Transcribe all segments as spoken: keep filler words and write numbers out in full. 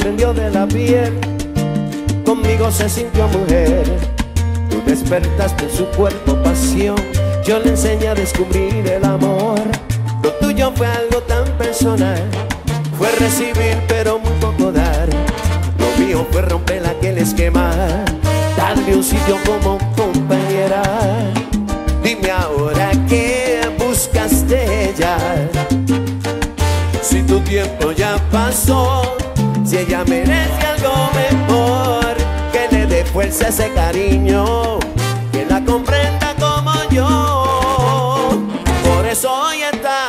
prendió de la piel, conmigo se sintió mujer. Tú despertaste en su cuerpo pasión, yo le enseñé a descubrir el amor. Lo tuyo fue algo tan personal, fue recibir pero muy poco dar. Lo mío fue romper aquel esquema, darle un sitio como compañera. Dime ahora qué buscas de ella, si tu tiempo ya pasó, si ella merece algo mejor, que le dé fuerza a ese cariño, que la comprenda como yo. Por eso hoy está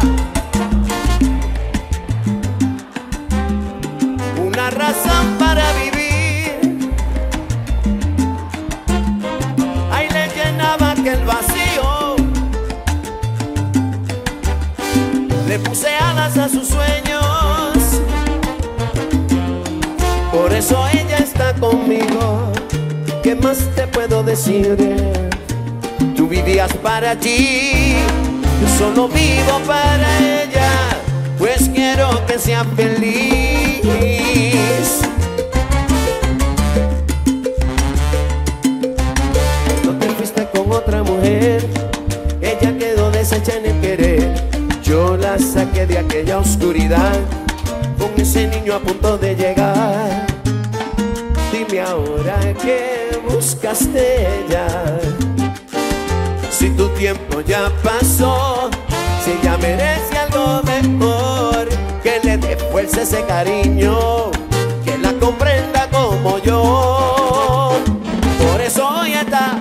una razón para vivir. Ahí le llenaba aquel vacío, le puse alas a sus sueños. Por eso ella está conmigo. ¿Qué más te puedo decir? Tú vivías para ti, yo solo vivo para ella, pues quiero que sea feliz. No te fuiste con otra mujer, ella quedó deshecha en el querer. Yo la saqué de aquella oscuridad, con ese niño a punto de llegar. Dime ahora qué buscas de ella, si tu tiempo ya pasó, si ella merece algo mejor, que le dé fuerza ese cariño, que la comprenda como yo. Por eso hoy está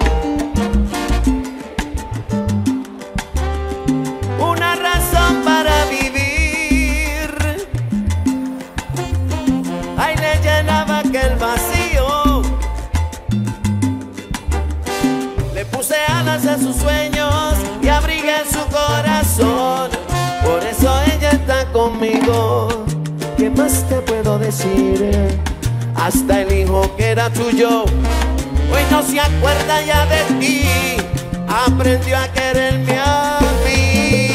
una razón para vivir. Ahí le llenaba aquel vacío, le puse alas a sus sueños y abrigué su corazón. Por eso ella está conmigo. ¿Qué más te puedo decir? Hasta el hijo que era tuyo hoy no se acuerda ya de ti, aprendió a quererme a mí.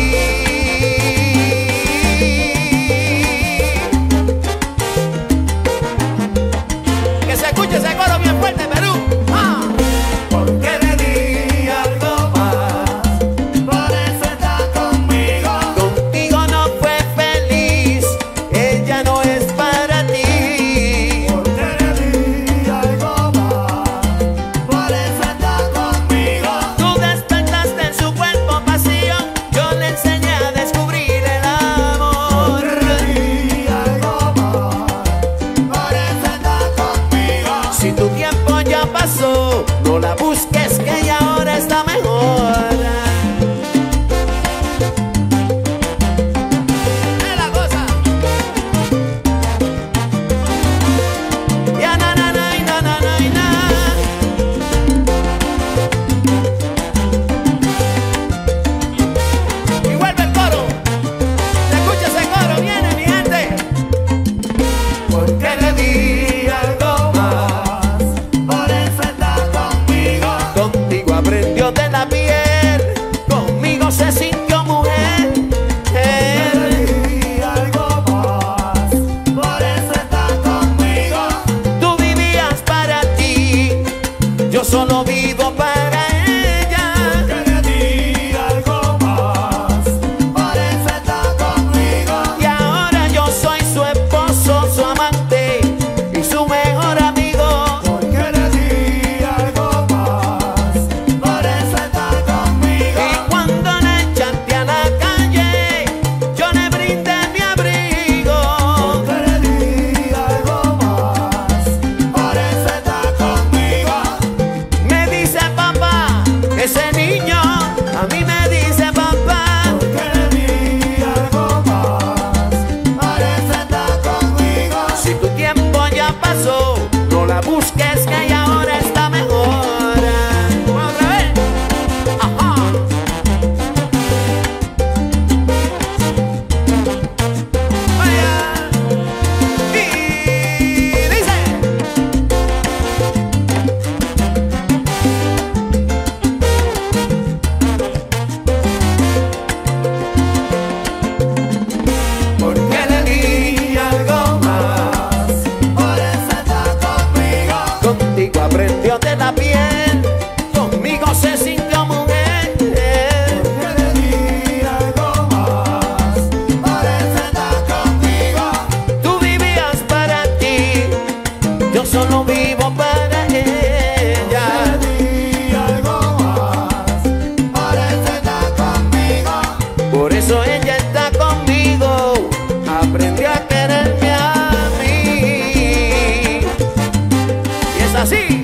Que se escuche ese coro bien fuerte, Perú. ¡Ah! Porque le di algo más, por eso está conmigo. Contigo no fue feliz, ella no es para ti. Porque le di algo más, por eso está conmigo. Tú despertaste en su cuerpo pasión, yo le enseñé a descubrir el amor. Porque le di algo más, por eso está conmigo. Si tu tiempo conmigo aprendió de la piel, conmigo se sintió mujer. Porque le di algo más, parece estar conmigo. Tú vivías para ti, yo solo vivo para ella. Le di algo más, parece estar conmigo. Por eso ella está conmigo, aprendió a quererme a mí. Y es así.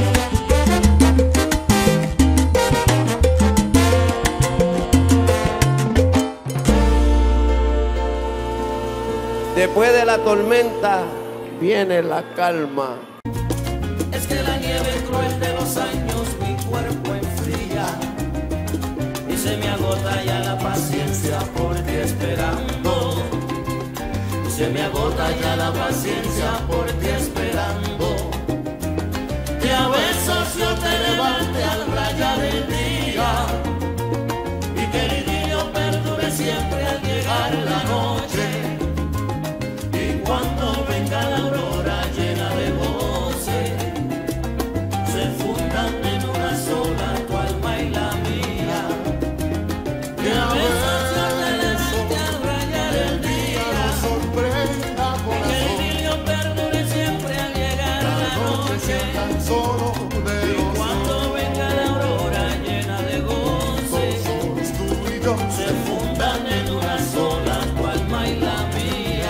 Después de la tormenta viene la calma. Es que la nieve cruel de los años mi cuerpo enfría y se me agota ya la paciencia por ti esperando. Y se me agota ya la paciencia por ti esperando. Que a besos yo te levante al rayar el día y que el idilio perdure siempre al llegar la noche. Y cuando venga la aurora llena de goce, se fundan en una sola tu alma y la mía. Que a veces yo te levante al rayar el día, Sorprenda y que el idilio perdure siempre al llegar la noche. tan solo de Y los cuando venga la aurora llena de goce, ojos tú y yo. se fundan en una sola tu alma y la mía.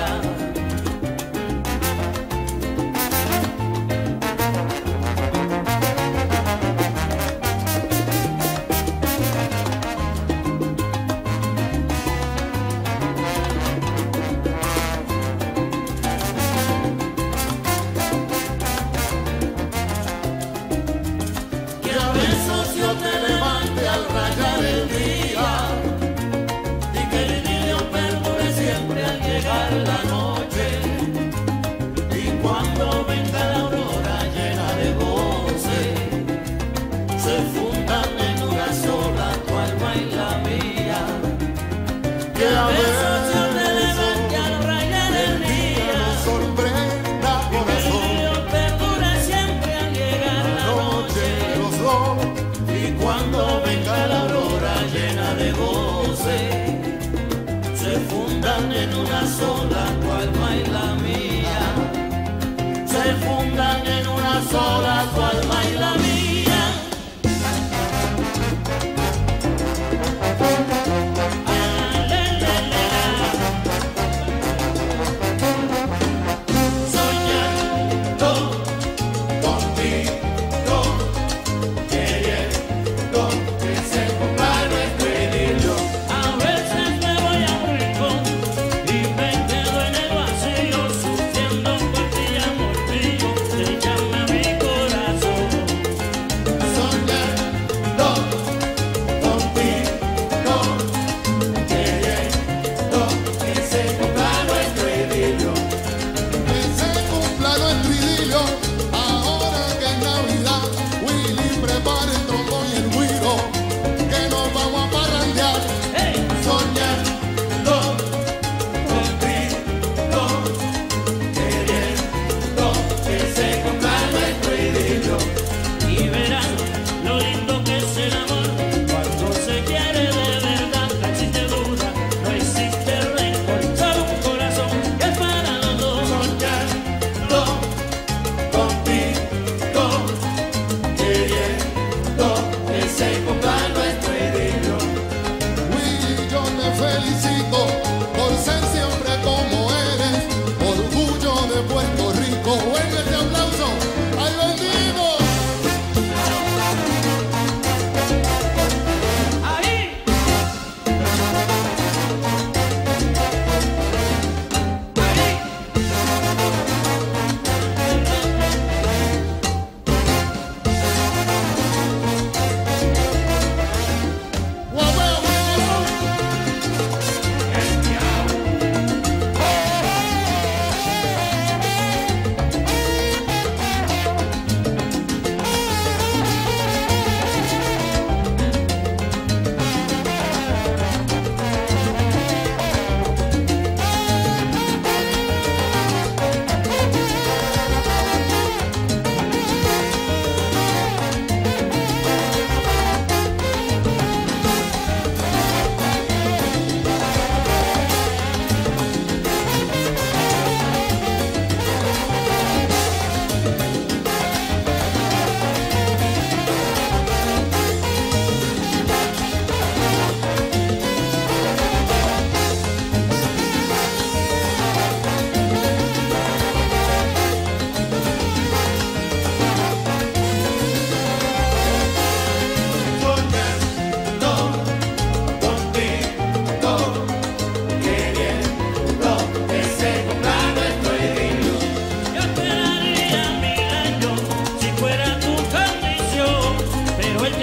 Que a besos yo te levante al rayar el día y que el idilio perdure siempre al llegar la noche. Y cuando venga la aurora llena de goce, se fundan en una sola tu alma y la mía. Que a besos yo te levante al rayar el día Sorprenda y que el corazón, idilio perdure siempre al llegar la noche. los dos. Y cuando venga la aurora llena de goce, se fundan en una sola tu alma y la mía. Se fundan en una sola tu alma y la mía. Ah, le, le, le, la. Soñando contigo, queriendo que se ponga nuestro idilio. A veces me voy a un rincón y me quedo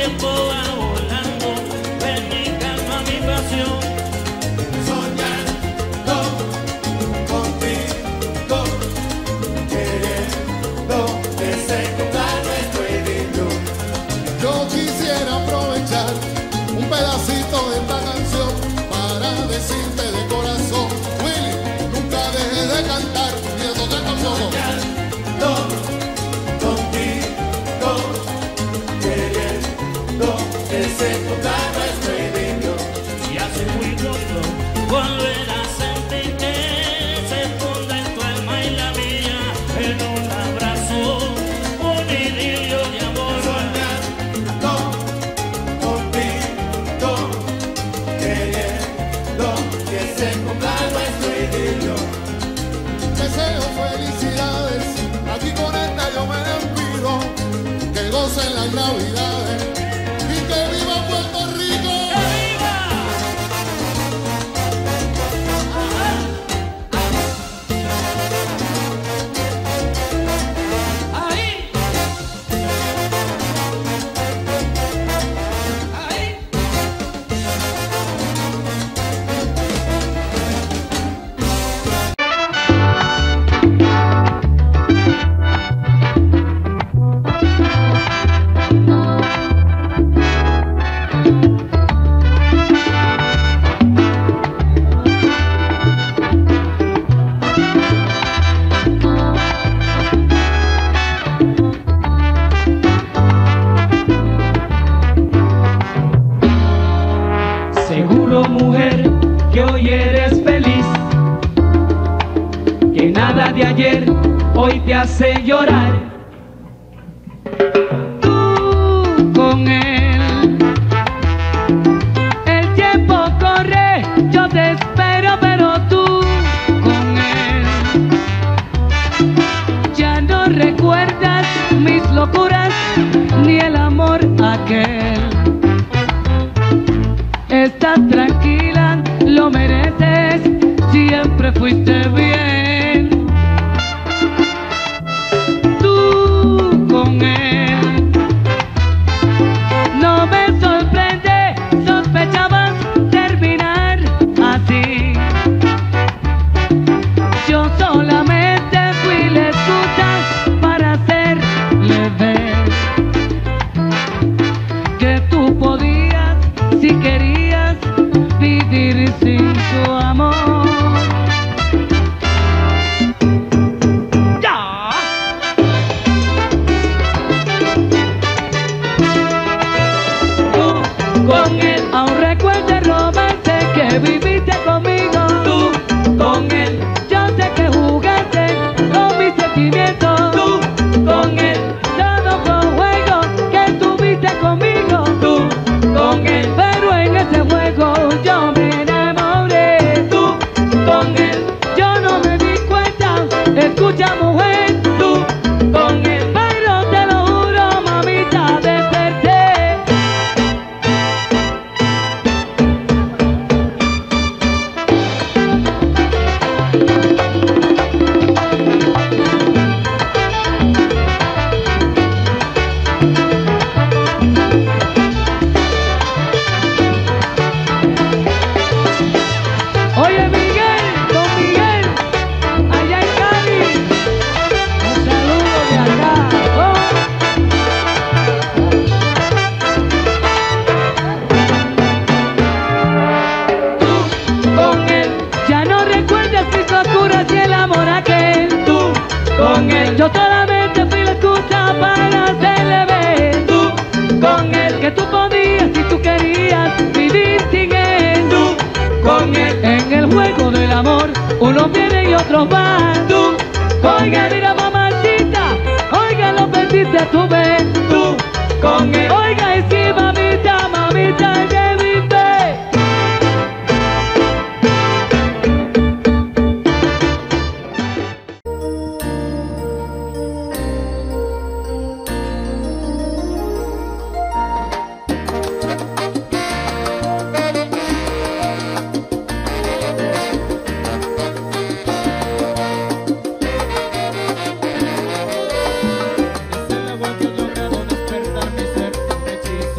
tiempo va volando, ven y calma mi pasión. Soñando contigo, queriendo que se cumpla nuestro idilio. Yo quisiera aprovechar un pedacito de esta canción para decirte de corazón, Willy, nunca dejes de cantar y de tocar con nosotros. Soñando contigo, queriendo que se cumpla nuestro idilio. Y así muy pronto volver a sentir que se funda en tu alma y la mía en un abrazo, un idilio de amor. Soñando contigo, queriendo que se cumpla nuestro idilio. Deseo felicidades, aquí con esta yo me despido, que gocen las navidades y que viva Puerto Rico. Ahí, ahí. Seguro, mujer, que hoy eres feliz, que nada de ayer hoy te hace llorar. Tú con él, el tiempo corre, yo te espero, pero tú con él ya no recuerdas mis locuras ni el amor aquel. Estás tranquila, lo mereces, siempre fuiste bien. Tú con él, no me sorprende, sospechabas terminar así. Yo solamente fui la excusa para hacerle ver que tú podías, si querías, vivir sin su amor. ¡Ya! Tú con él, aún recuerdo el romance que viviste conmigo. Tú con él, yo sé que jugaste con mis sentimientos. Tú con él, todo fue un juego que tuviste conmigo. Tú con él, pero en ese juego yo me enamoré. Tú con él, yo no me di cuenta. Escucha, mujer, tú con él, pero te lo juro, mamita, desperté. Oye, Miguel, don Miguel, allá en Cali, un saludo de acá. Oh. Tú con él, ya no recuerdas mis locuras y el amor aquel. Tú con él, yo solamente fui la excusa para hacerle ver. Tú con él, que tú podías, si tú querías, vivir sin él. Tú con él, en el juego del amor, unos vienen y otros van. Tú, oiga, mira, mamacita, oiga, lo perdiste tú ves. Tú, con él, oiga, y sí, mamita, mamita, que viste. Desde la vuelta yo acabo de despertar mi ser hechizo.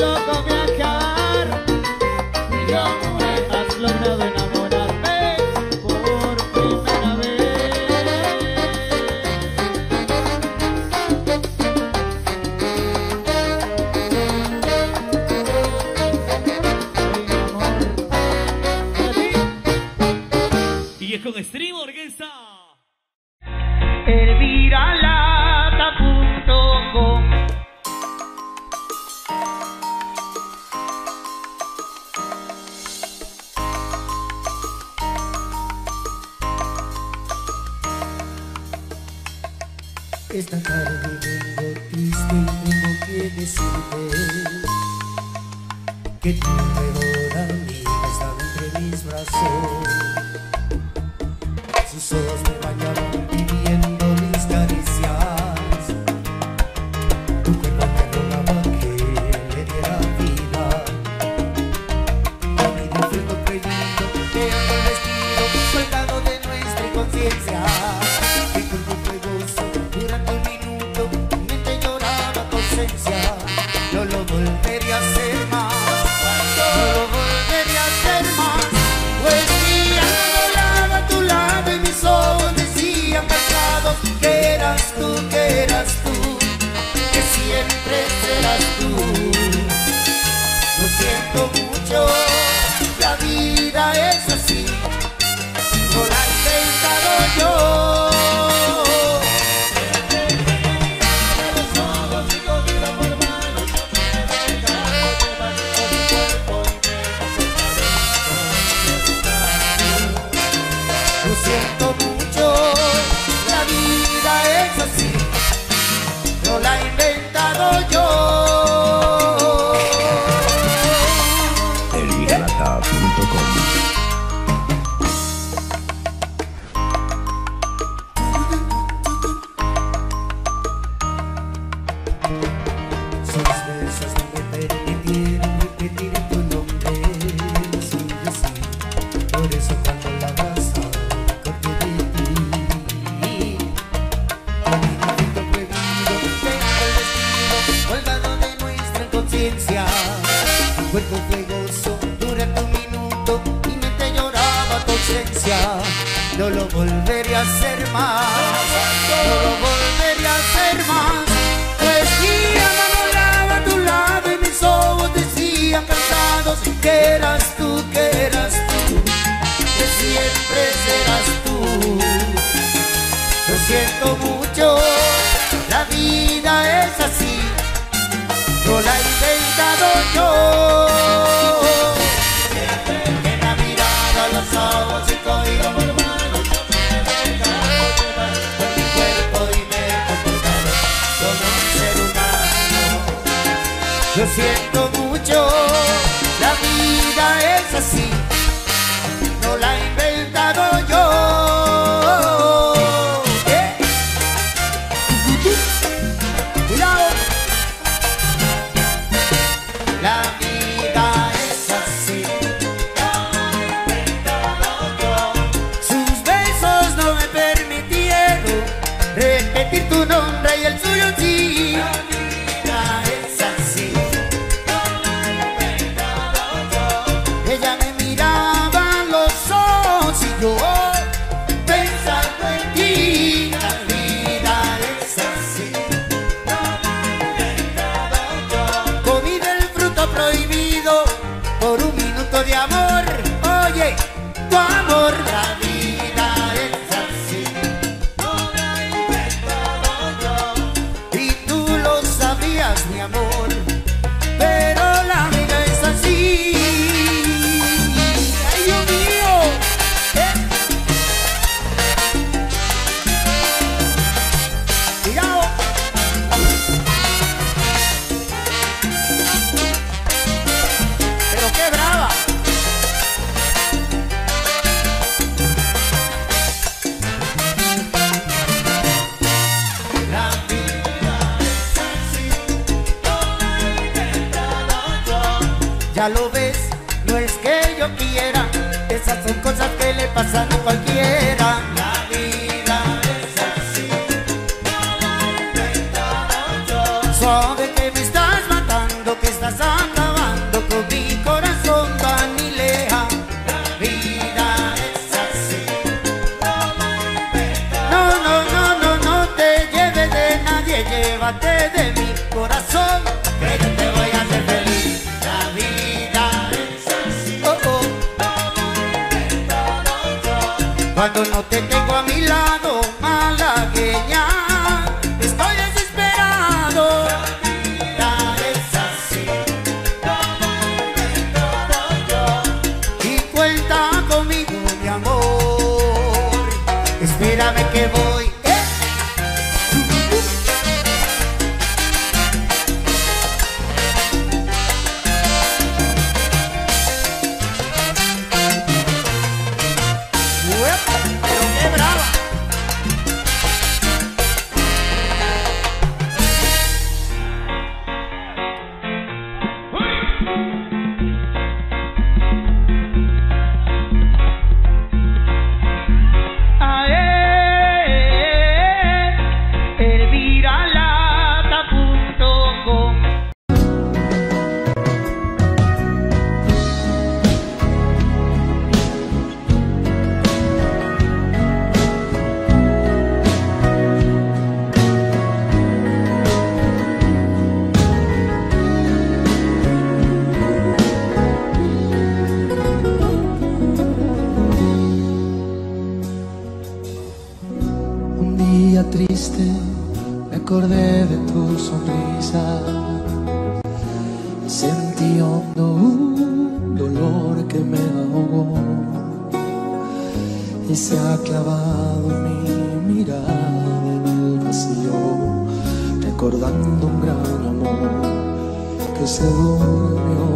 loco viajar. Y yo, mujer, has logrado enamorarme por primera vez. Y es con Stream Orquesta. elviralata punto com. Esta tarde vengo triste y tengo que decirte que tu mejor amiga está entre mis brazos. Sus ojos me bañaron pidiendo mis caricias. Tu cuerpo me rogaba que le diera vida. A mí de fuego prohibido, quedando el vestido colgado de nuestra inconsciencia. Mi cuerpo fuegoso durante un minuto, mi mente lloraba tu ausencia. No lo volvería a hacer más, no lo volvería a hacer más. Pues día volaba a tu lado y mis ojos decían cansados que eras tú, que eras tú, que siempre serás tú. Lo siento mucho, la vida es así, no la he inventado yo. Lo siento mucho, la vida es así, no la he inventado yo. elviralata punto com. Sus besos no me permitieron repetir tu nombre sin decir. Por eso cuando la abrazaba corté de ti. Con mi momento prohibido, dejando el destino colgado de nuestra inconsciencia. Tu cuerpo fuegoso durante un minuto, mi mente lloraba tu ausencia. No lo volveré a hacer más, no lo volveré a hacer más. Pues día me volaba a tu lado y mis ojos decían cansados que eras tú, que eras tú, que siempre serás tú. Lo siento mucho, la vida es así, no la he inventado yo. En la mirada, los ojos y código por mano, yo me he dejado llevar por mi cuerpo y me he comportado como un ser humano. Lo siento mucho, la vida es así, no la he inventado yo. ¿Eh? Cuidado. La vida es así, no la he inventado yo. Sus besos no me permitieron repetir tu nombre y el suyo sí. La vida es así, no la he inventado yo. Ella me miraba a los ojos y yo pensando en ti. La vida es así, no la he inventado yo. Comí del fruto prohibido por un minuto de amor. Oye, tu amor. La vida es así, no la he inventado yo. Y tú lo sabías, mi amor, pero la vida es así. ¡Ay, Dios mío! ¿Eh? Cuidado. Pero qué brava. La vida es así, no la he inventado yo. Ya lo ves, no es que yo quiera, esas son cosas que le pasan a cualquiera. La vida es así, no la he inventado yo. Suave que me estás matando, que estás acá. llévate de mi corazón, que yo te voy a hacer feliz. La vida es así, oh, oh. Cuando no te tengo a mi lado, malagueña, estoy desesperado. La vida es así, todo y todo yo. Y cuenta conmigo, mi amor, espérame que voy. Triste, me acordé de tu sonrisa, sentí hondo un dolor que me ahogó y se ha clavado mi mirada en el vacío, recordando un gran amor que se durmió.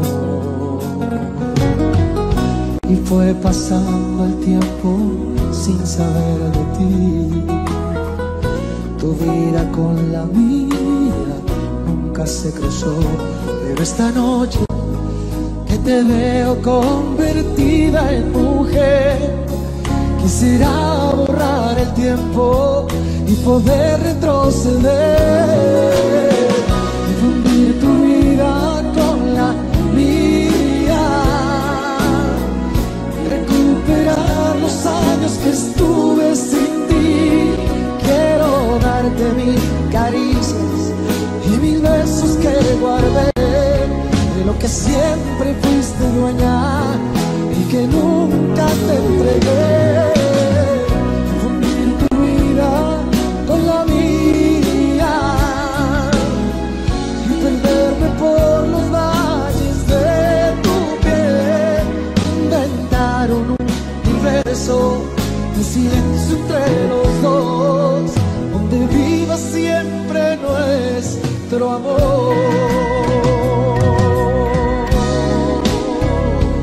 Y fue pasando el tiempo sin saber de ti. Tu vida con la mía nunca se cruzó, pero esta noche que te veo convertida en mujer, quisiera borrar el tiempo y poder retroceder y fundir tu vida con la mía, recuperar los años que estuve sin ti. Quiero darte mil caricias y mil besos que guardé de lo que siempre fuiste dueña y que nunca te entregué. Fundir tu vida con la mía y perderme por los valles de tu piel. Inventaron un universo de silencio entre los dos, donde viva siempre nuestro amor.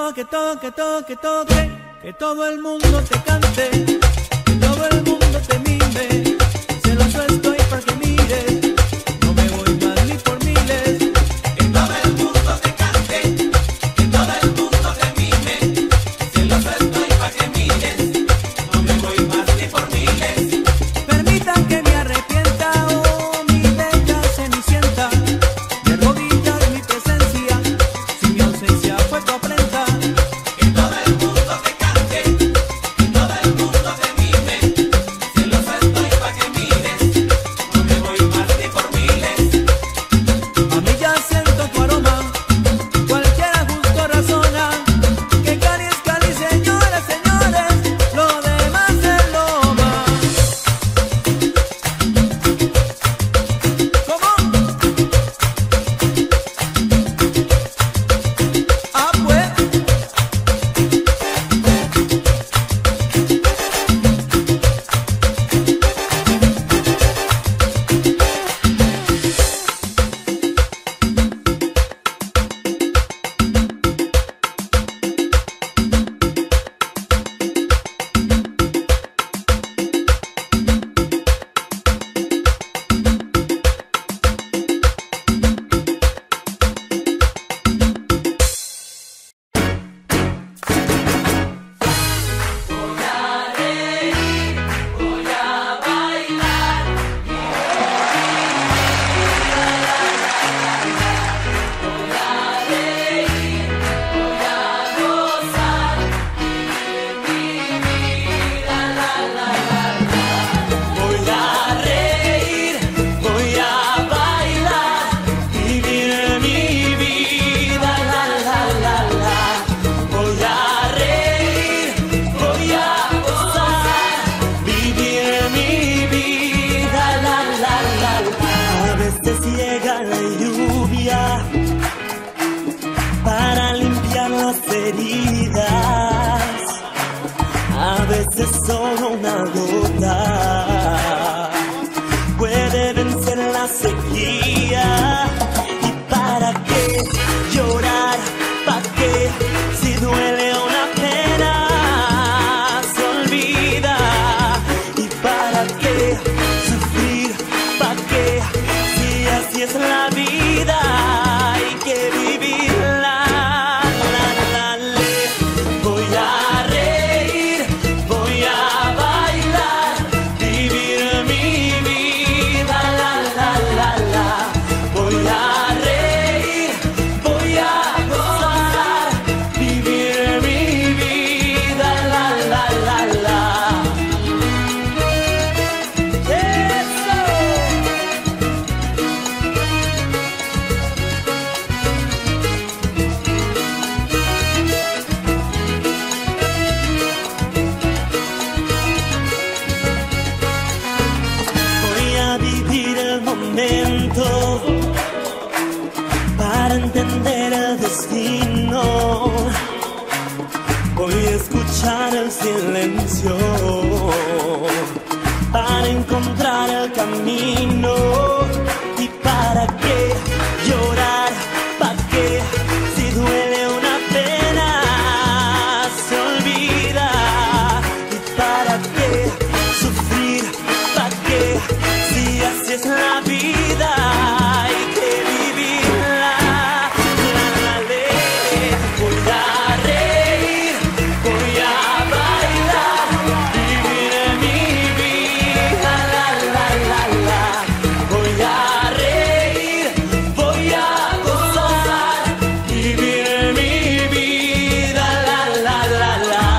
toque, toque, toque, toque, que todo el mundo te cante, que todo el mundo te mime, celoso estoy para que mires, no me voy más ni por miles. Que todo el mundo te cante, que todo el mundo te mime, celoso estoy para que mires, no me voy más ni por miles. Permitan que me arrepienta, oh mi bella cenicienta, de rodillas mi presencia, si mi ausencia fue tu afrenta. Que todo el mundo te cante, que todo el mundo te mime, celoso estoy para que mires, no me voy más ni por miles. A mí ya siento tu aroma, cualquiera justo razona, que Cali es Cali, señores, señores, lo demás es loma. ¿Cómo? Ah, pues. Voy a reír, voy a bailar, vivir mi vida, la la la la. Voy a reír, voy a gozar, vivir mi vida, la la la la. A veces llega la lluvia para limpiar las heridas. A veces solo una gota puede vencer la sequía. ¿Y para qué llorar? ¿Para qué? Si duele una pena se olvida. ¿Y para qué sufrir? ¿Para qué? Si así es la vida, hay que vivirla. La, la, le. Voy a reír, voy a bailar, vivir mi vida, la la la la. Voy a reír, voy a gozar, vivir mi vida, la la la la. Eso. Voy a vivir el momento para entender el destino. Voy a escuchar el silencio para encontrar el camino. ¿Y para qué llorar? ¿Para qué? Si duele una pena se olvida. ¿Y para qué sufrir? ¿Para qué? Si así es la vida, hay que vivirla. La, la, le. Voy a reír, voy a bailar, vivir mi vida, la la la la. Voy a reír, voy a gozar, vivir mi vida, la la la la.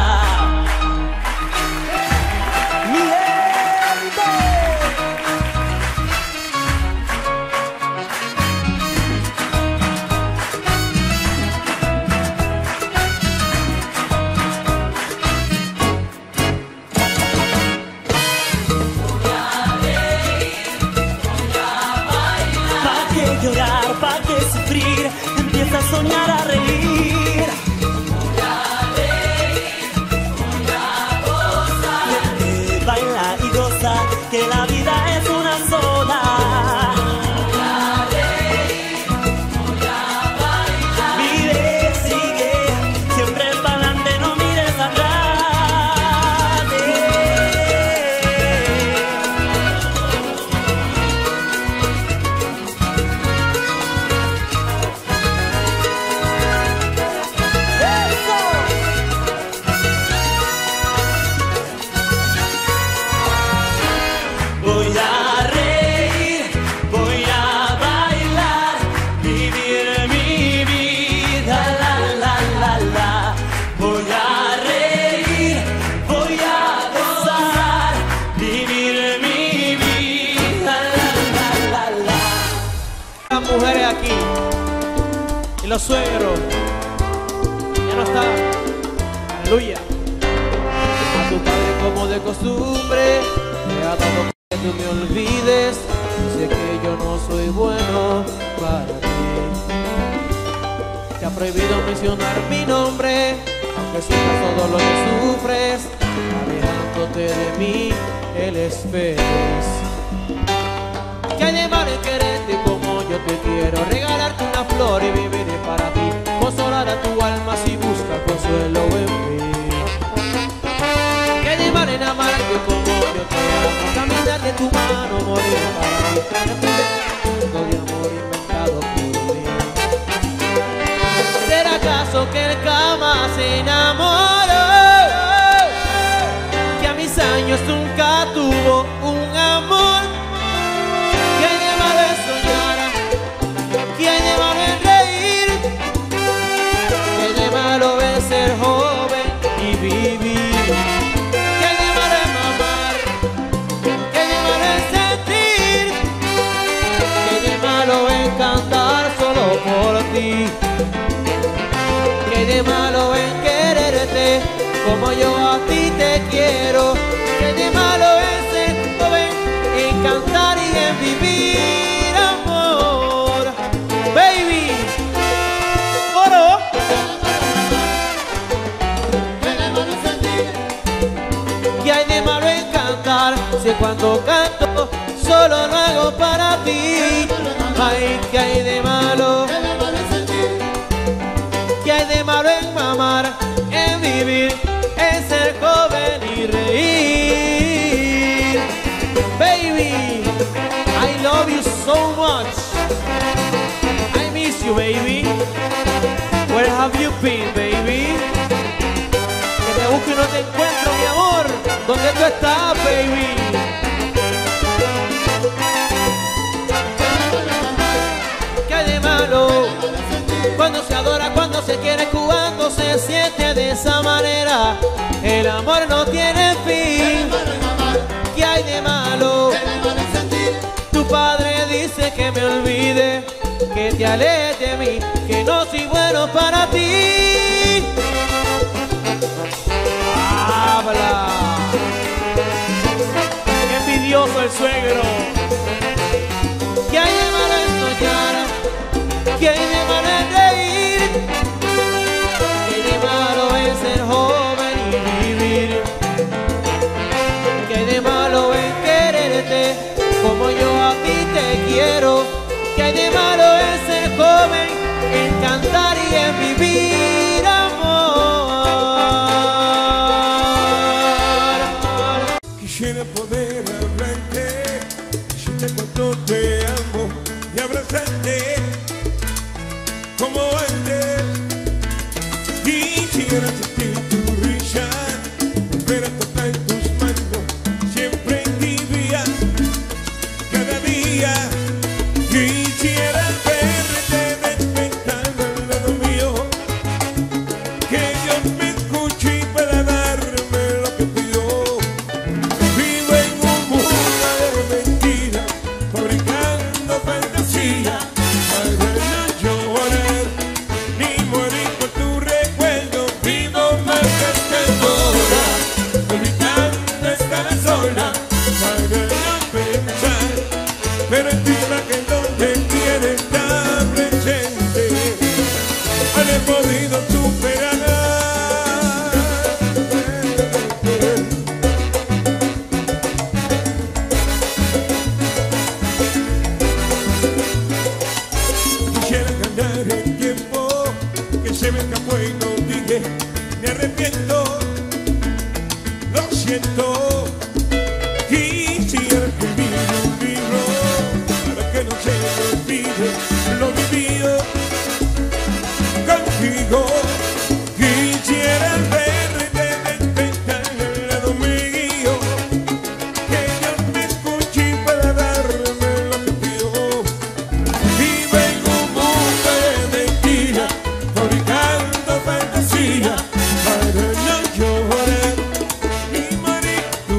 los suegros. Ya no está. Aleluya. A tu padre como de costumbre te ha dado que tú me olvides. Sé que yo no soy bueno para ti. Te ha prohibido mencionar mi nombre, aunque sientas todo lo que sufres. Alejándote de mí, él esperes. Que hay de mal en quererte como yo te quiero, regalarte una flor y vivir para ti, consolar a tu alma si buscas consuelo en mí. Que hay de mal en amarte como yo te amo, caminar de tu mano, morir para mí, un mundo de amor inventado por mí. ¿Será acaso que él jamás se enamoró? Que a mis años nunca tuvo un amor. Que hay de malo en soñar, que hay de malo en reír, que hay de malo en ser joven y vivir, que hay de malo en amar, que hay de malo en sentir, que hay de malo en cantar solo por ti, que hay de malo en quererte como yo a ti te quiero, que hay de malo en ser joven, en cantar y en vivir amor. Baby, oro. Que hay de malo en cantar, si cuando canto solo lo hago para ti. Ay, que hay de malo, que hay de malo en mamar, en vivir, en ser joven y reír. Baby, I love you so much. I miss you, baby. Where have you been, baby? Que te busco y no te encuentro, mi amor. ¿Dónde tú estás, baby? ¿Qué hay de malo? Cuando se adora, cuando se quiere, cuando se siente de esa manera. El amor no tiene fin. ¿Qué hay de malo? Tu padre dice que me olvide, que te alejes de mí, que no soy bueno para ti. Habla. Qué envidioso el suegro. ¿Qué hay de malo en soñar? ¿Qué hay de malo en reír? ¿Qué hay de malo en ser joven y vivir? ¿Qué hay de malo en quererte como yo a ti te quiero? ¿Qué hay de malo en ser joven, en cantar y en vivir amor? Quisiera poder hablarte, decirte cuánto te amo y abrazarte como antes. Quisiera sentir tu risa, volver a tocar tus manos, siempre tibia, cada día. Quisiera verte despertando al lado mío, que Dios me escuche para darme lo que pido. Vivo en un mundo de mentiras, fabricando fantasías, para no llorar ni morir por tu recuerdo. Vivo más cascadora, olvidando estar sola, para no pensar, pero encima que donde quiere estar presente, no he podido superar. Quisiera cambiar el tiempo que se me escapó y no dije, me arrepiento, lo siento. Quisiera escribir un libro para que no se me olvide lo vivido contigo. Quisiera verte despertar al lado mío, que Dios me escuche para darme lo que pido. Vivo en un mundo de mentiras, fabricando fantasías, para no llorar ni morir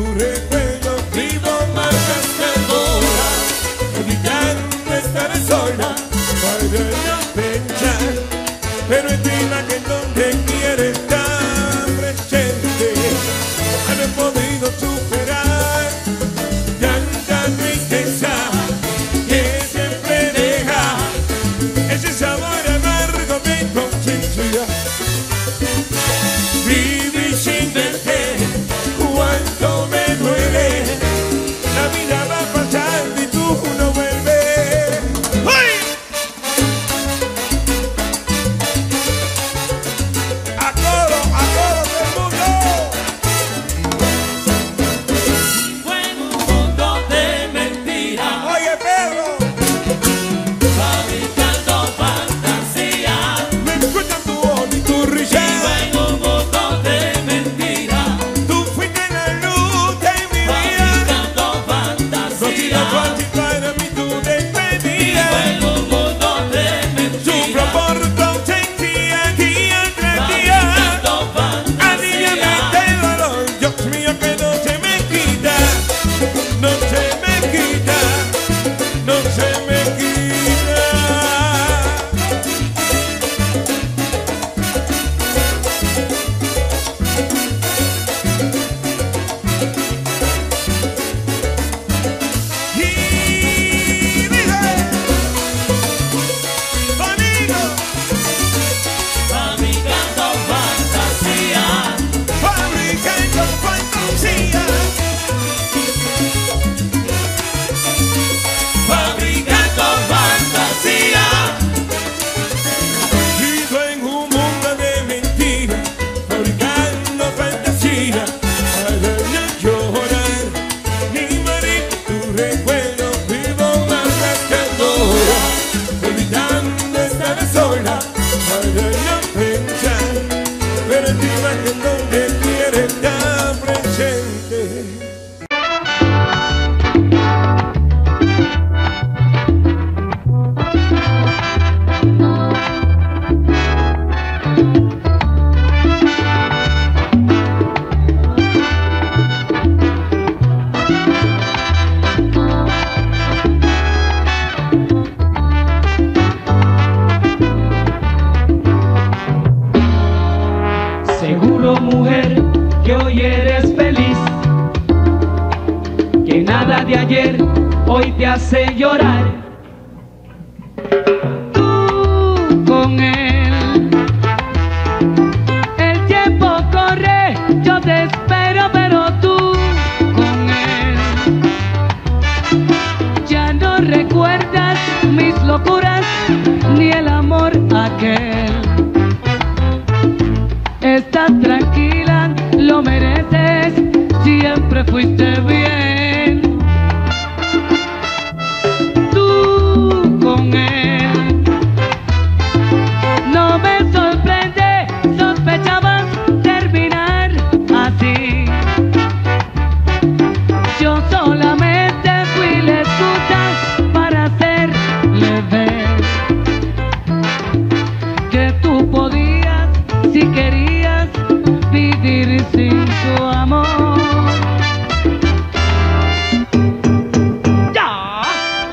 día hacerme llorar. Mi marido, tu recuerdo vivo más rascadora, olvidando estar sola, hacerme pensar, pero en tu imagen donde quiere estar presente. Seguro, mujer, que hoy eres feliz, que nada de ayer hoy te hace llorar. Tú con él, el tiempo corre, yo te espero, pero tú con él ya no recuerdas mis locuras ni el amor aquel. Estás tranquila, lo mereces, siempre fuiste bien. Tú con él, no me sorprende, sospechabas terminar así. Yo solamente fui la excusa para hacerle ver que tú podías, si querías, vivir sin su amor. ¡Ya!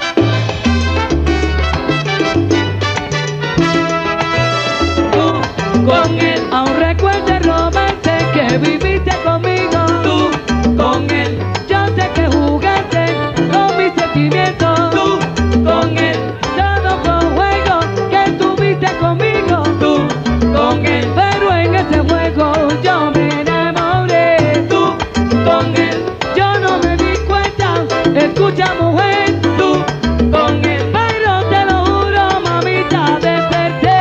Tú con él, aún recuerdo el romance que viviste conmigo. Tú con él, yo sé que jugaste con mis sentimientos. Tú con él, todo fue un juego que tuviste conmigo. Tú con él, pero en ese juego yo me enamoré. Tú con él, yo no me di cuenta. Escucha, mujer, tú con él, pero te lo juro, mamita, desperté.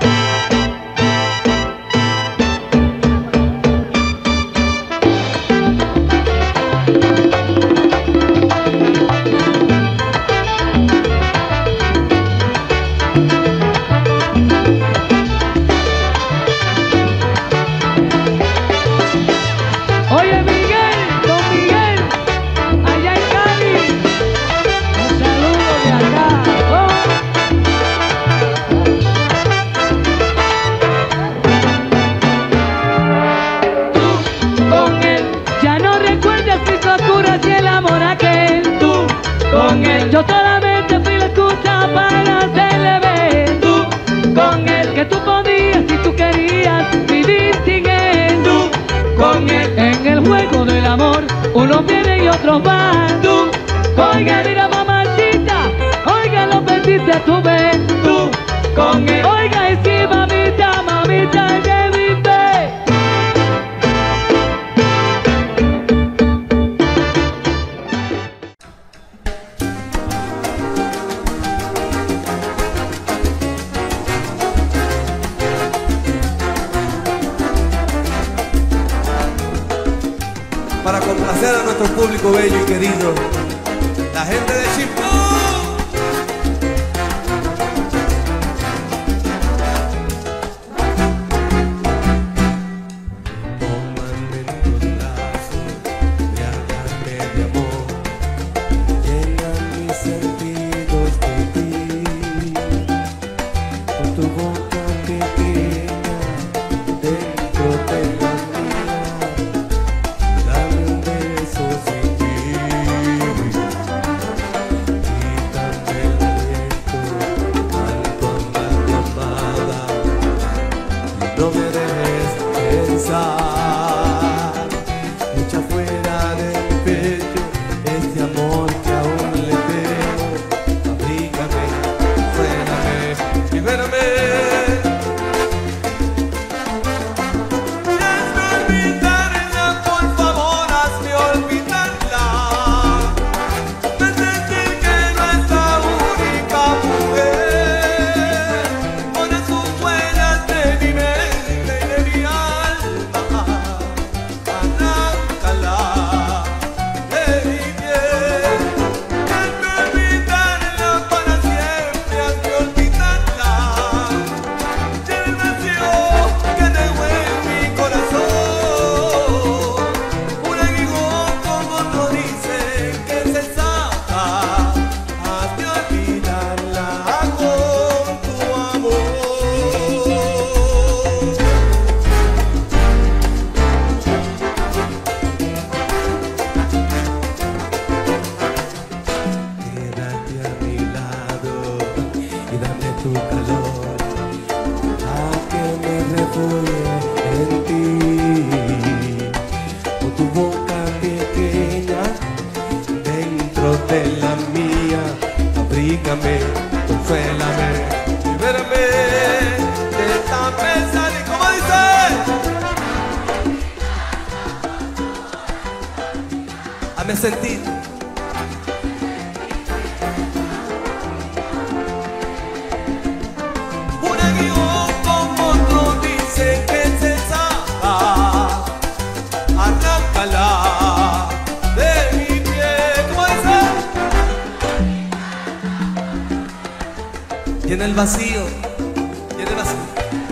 Oye, Miguel, don Miguel, allá en Cali, un saludo de acá. Oh. Tú con él, ya no recuerdas mis locuras y el amor aquel. Tú con él, yo solamente fui la excusa para hacerle ver. Tú con él, que tú podías, si tú querías, vivir sin él. Tú con él, en el juego del amor, unos vienen y otros van. Tú, oiga, mira, mamacita, oiga, lo perdiste tú ves. Tú, con él, oiga, y sí, mamita, mamita, que vive. Para complacer a nuestro público bello y querido, la gente de Chipú. Tómame en tus brazos, embriágame de amor, llena mis sentidos de ti, con tu boca pequeña dentro de la mía. Dame un beso sin ti. Hazme sentir. Un aguijón como otro dice que se zapa. Arráncala de mi pie. ¿Cómo dice? Llena el vacío. Llena el vacío.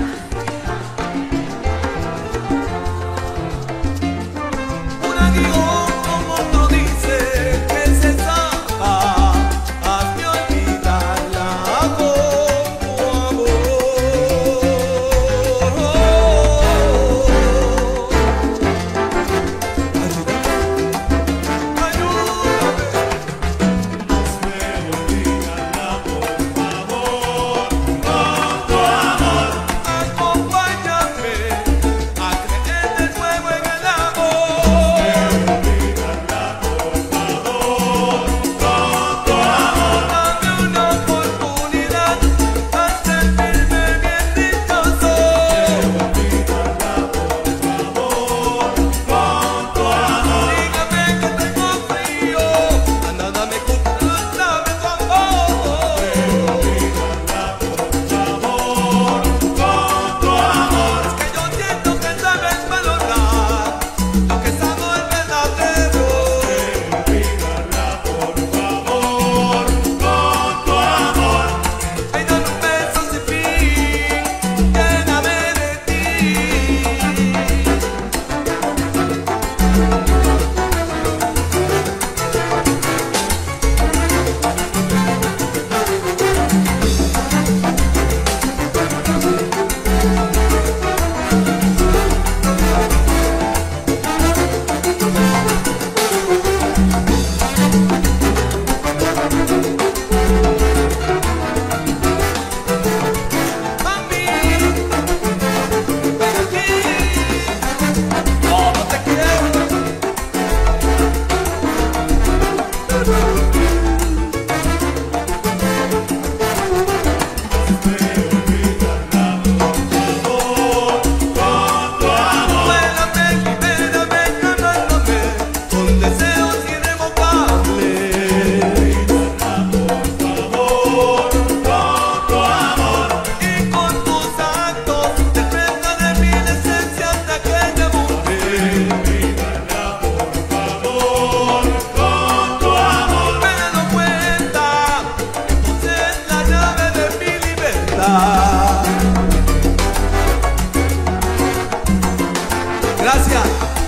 Gracias.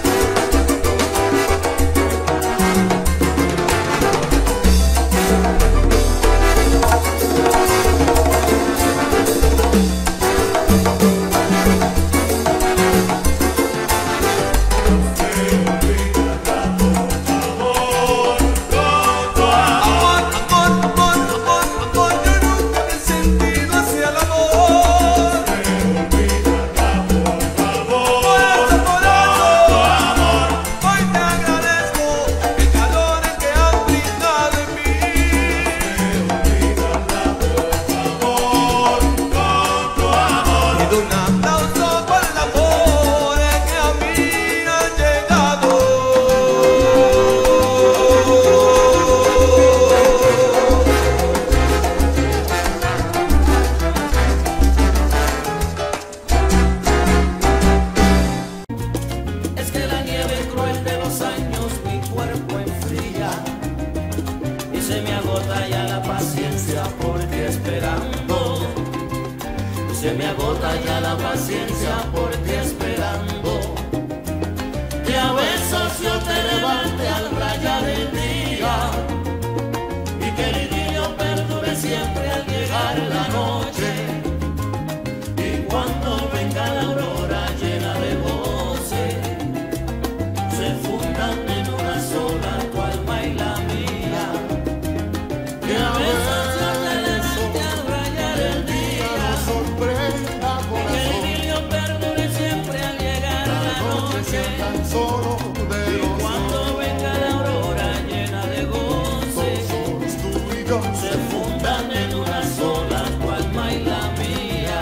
Se me agota ya la paciencia por ti esperando que a besos yo te levante al rayar el día y que el idilio perdure siempre al llegar la noche, y cuando venga la aurora llena de voces se fundan en una sola tu alma y la mía, que a besos yo te levante al rayar el día. Tan solo de y cuando venga la aurora llena de goce, se fundan en una sola tu alma y la mía.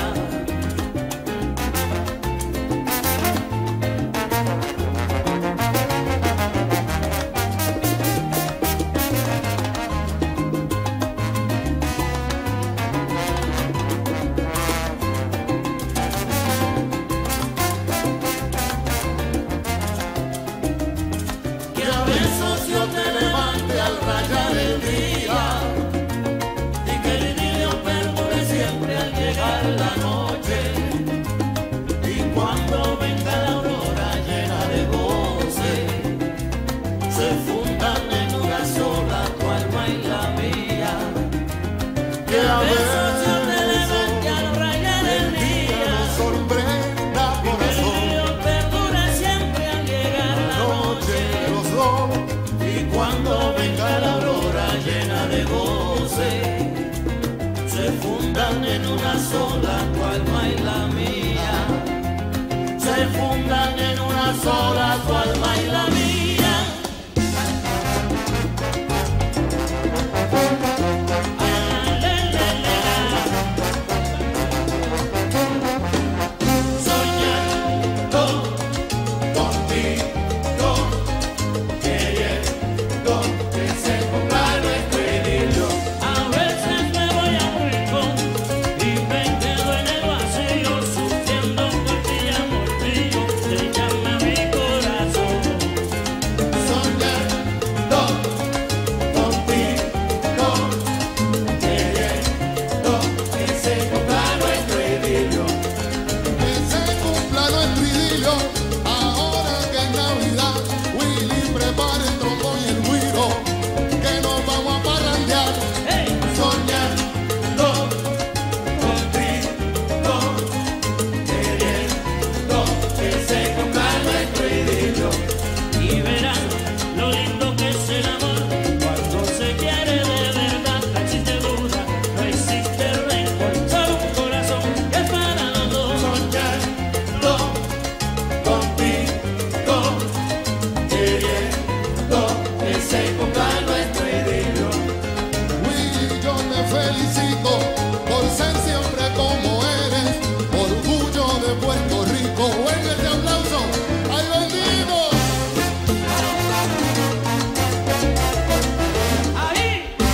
besos yo te levante al rayar el día y que el idilio perdure siempre al llegar la noche. Y cuando venga la aurora llena de goce, se fundan en una sola tu alma y la mía. Que a besos yo te levante al rayar el día, nos sorprenda corazón, y que el idilio perdure siempre al llegar la noche. Los dos, y cuando venga la aurora llena de goce, se fundan en una sola tu alma y la mía. Se fundan en una sola tu alma y la mía. Soñando contigo, queriendo que se cumpla nuestro idilio. A veces me voy a un rincón y me quedo en el vacío, sufriendo por ti, amor mío, te llama mi corazón. Soñando contigo, queriendo que se cumpla nuestro idilio. Que se cumpla nuestro idilio, ahora que es Navidad. Willy, prepara el trombón y el güiro, que nos vamos a parrandear. Soñando contigo, queriendo que se cumpla nuestro idilio. Y verás lo lindo que es el amor cuando se quiere de verdad. No existe duda, no existe rencor, solo un corazón que es para los dos. Soñando contigo, queriendo que se cumpla nuestro idilio. Willy, yo te felicito por ser siempre como eres, orgullo de Puerto Rico. Venga este aplauso, ¡ay bendito! Ahí.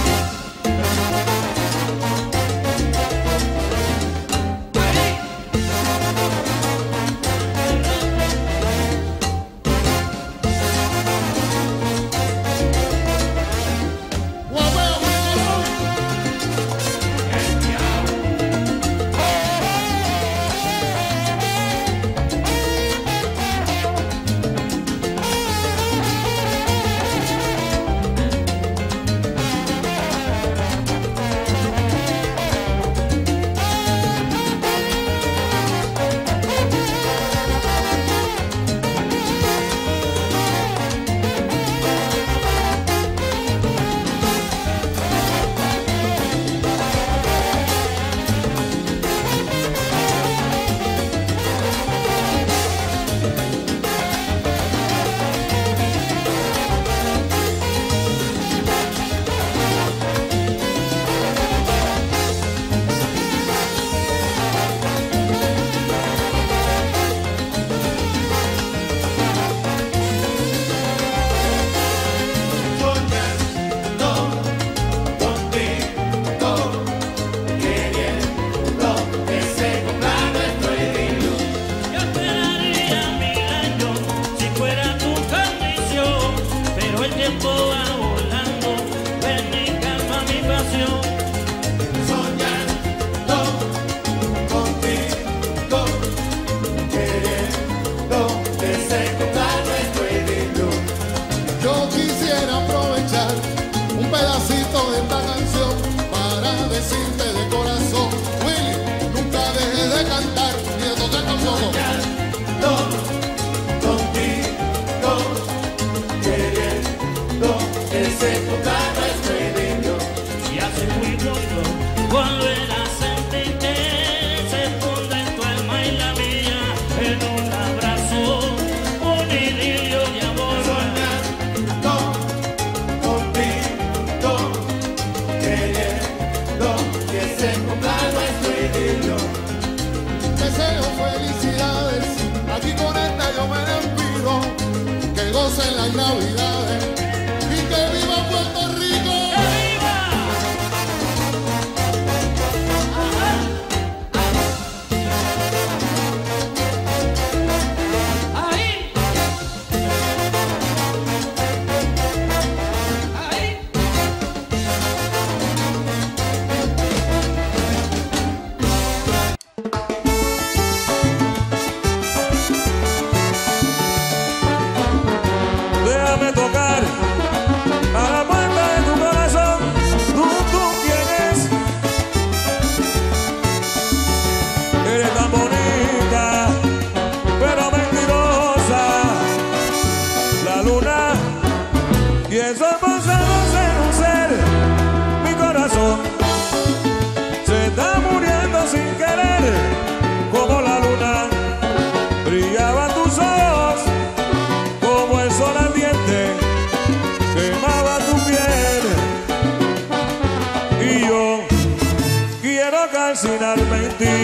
En las navidades y que viva Puerto Rico. ¡Que viva! Ahí. luna y esos pasados en un ser. Mi corazón se está muriendo sin querer. Como la luna brillaban tus ojos, como el sol ardiente quemaba tu piel. Y yo quiero calcinarme en ti,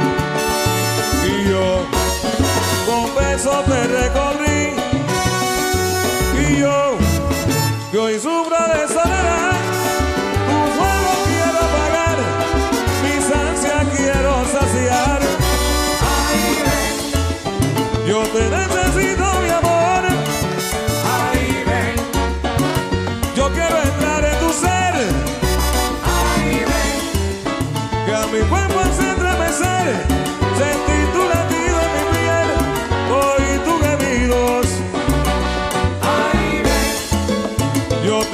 y yo con besos te recorrí, y yo que hoy sufro de soledad, tu fuego quiero apagar, mis ansias quiero saciar. Ay, ven, Yo te necesito, mi amor. ay, ven, Yo quiero entrar en tu ser, ay, ven, que a mi cuerpo hace estremecer. Sentí tu latido en mi piel, oí tus gemidos. ay, ven, Yo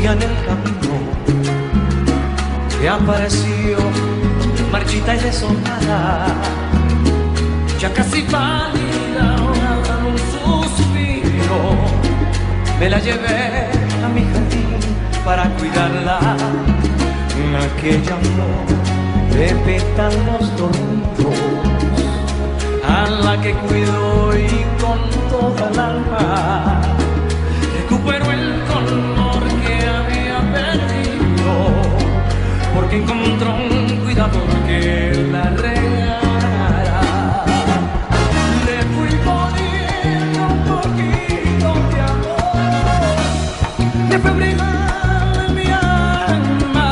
día en el camino que apareció marchita y deshojada, ya casi pálida, ahogada en un suspiro. Me la llevé a mi jardín para cuidarla, aquella flor de pétalos dormidos, a la que cuidó y con toda el alma recuperó el color que había perdido, porque encontró un cuidador que la regara. Le fui poniendo un poquito de amor, de febril en mi alma,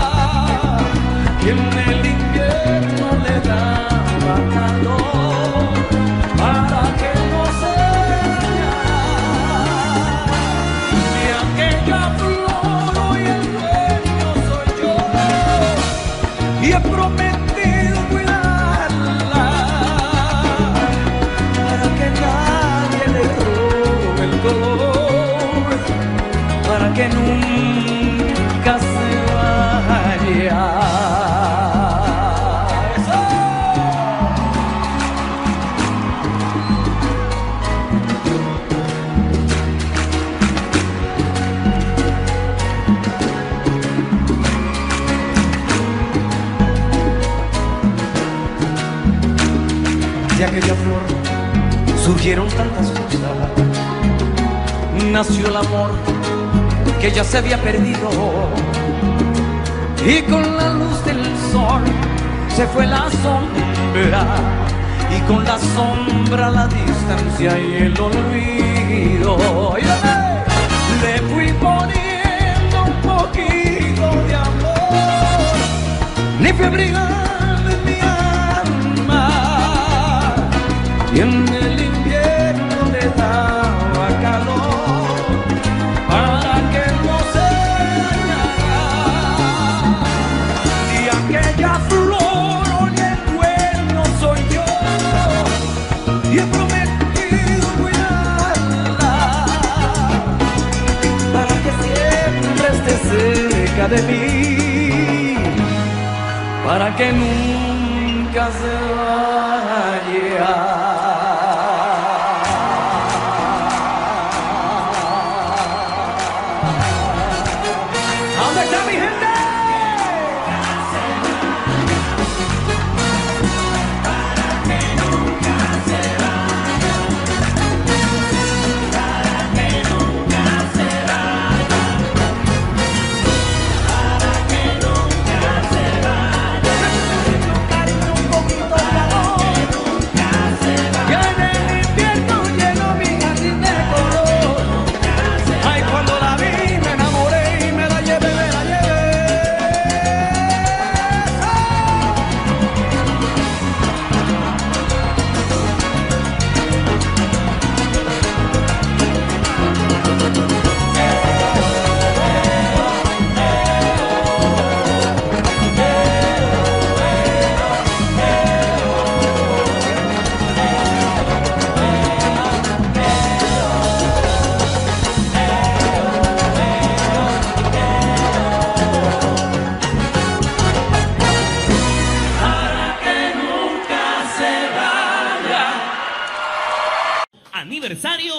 y en el invierno le daba calor para que no se dañara. Y aquella flor hoy el dueño soy yo, y he prometido cuidarla para que nadie le robe el color, para que nunca se vaya. De aquella flor surgieron tantas cosas, nació el amor que ya se había perdido, y con la luz del sol se fue la sombra, y con la sombra la distancia y el olvido. Le fui poniendo un poquito de amor, ni febril en mi alma, y en el invierno le daba calor para que no se dañara. Y aquella flor hoy el dueño soy yo, y he prometido cuidarla para que siempre esté cerca de mí, para que nunca se vaya. ¿Dónde está mi gente? Para que nunca se vaya, para que nunca se vaya, para que nunca se vaya. Un cariño, un poquito de amor, nunca se vaya. Y en el invierno lleno mi jardín de color. Ay, cuando la vi me enamoré y me la llevé, me la llevé. Para que nunca se vaya. Aniversario.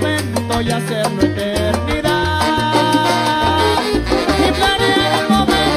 y hacerlo eternidad y planear el momento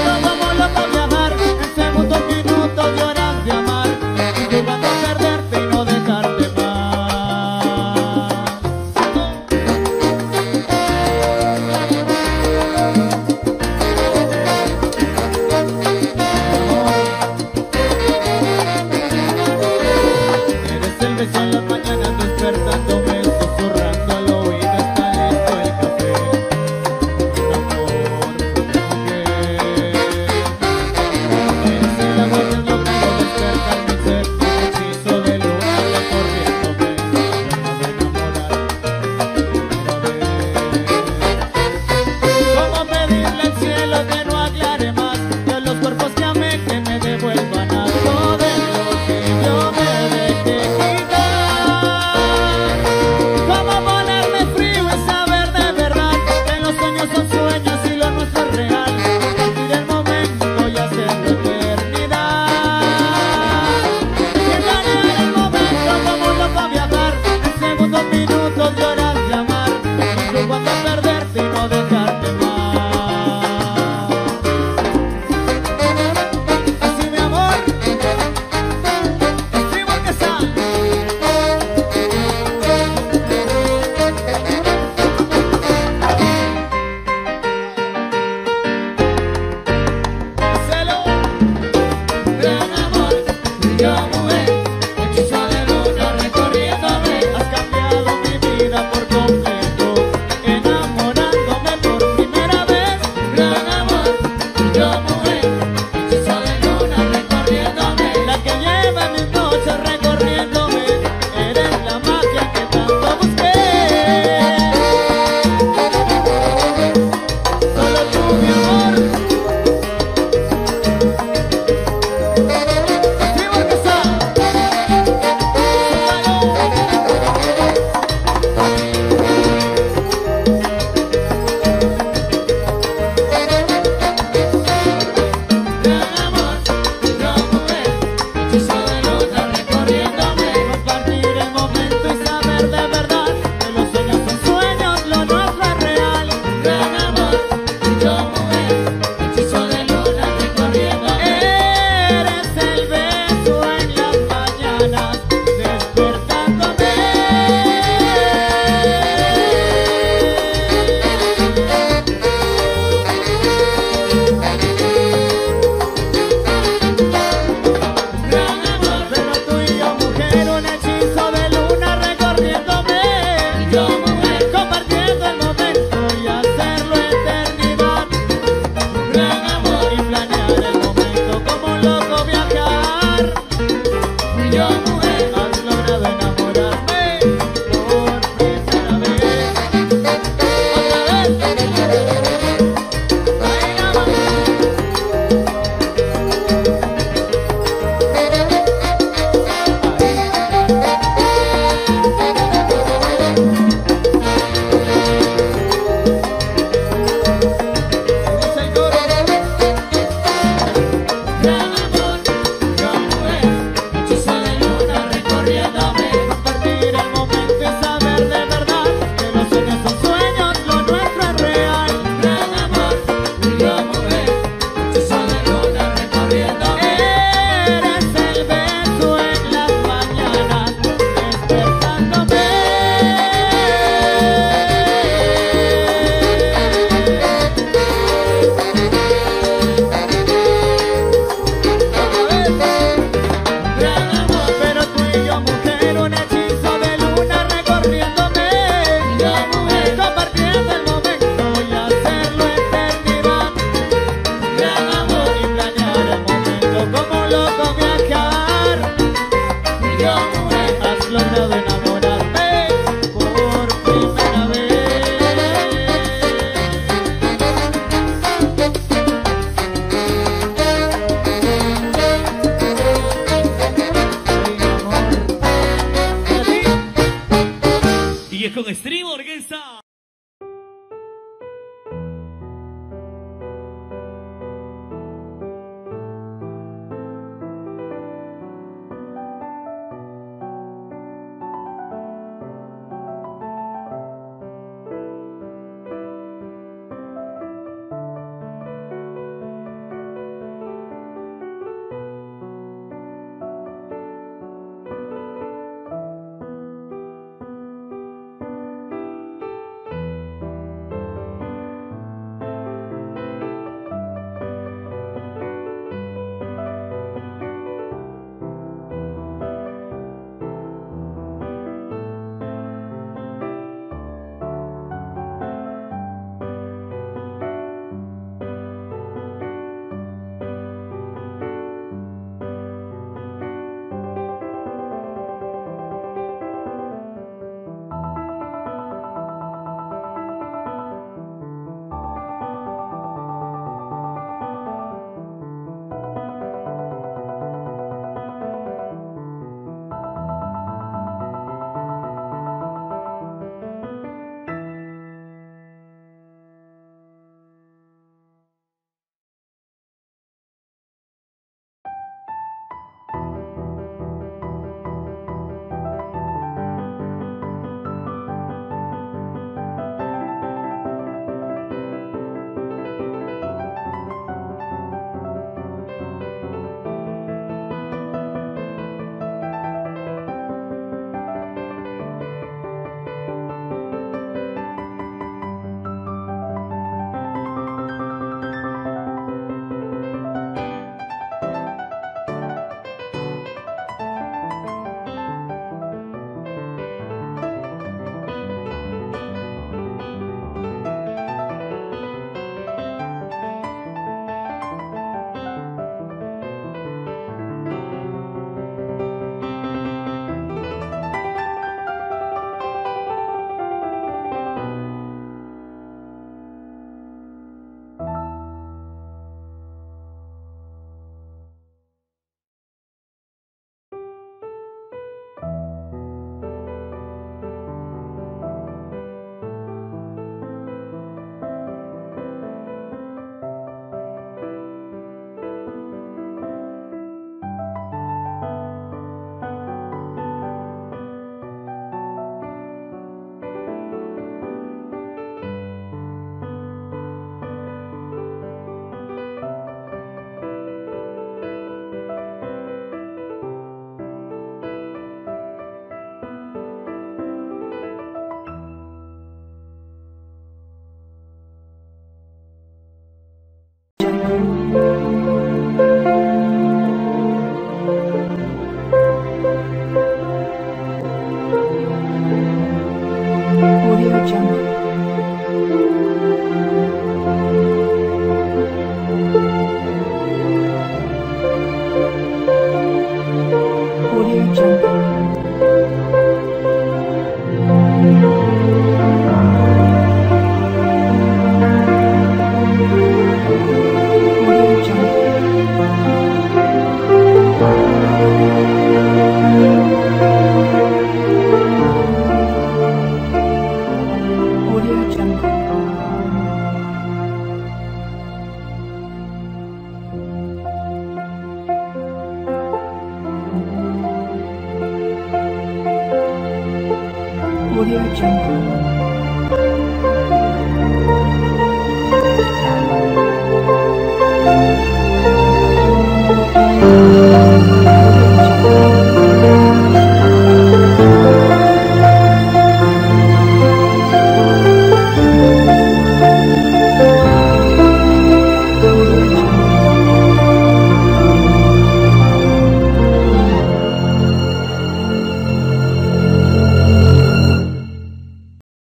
Jungle.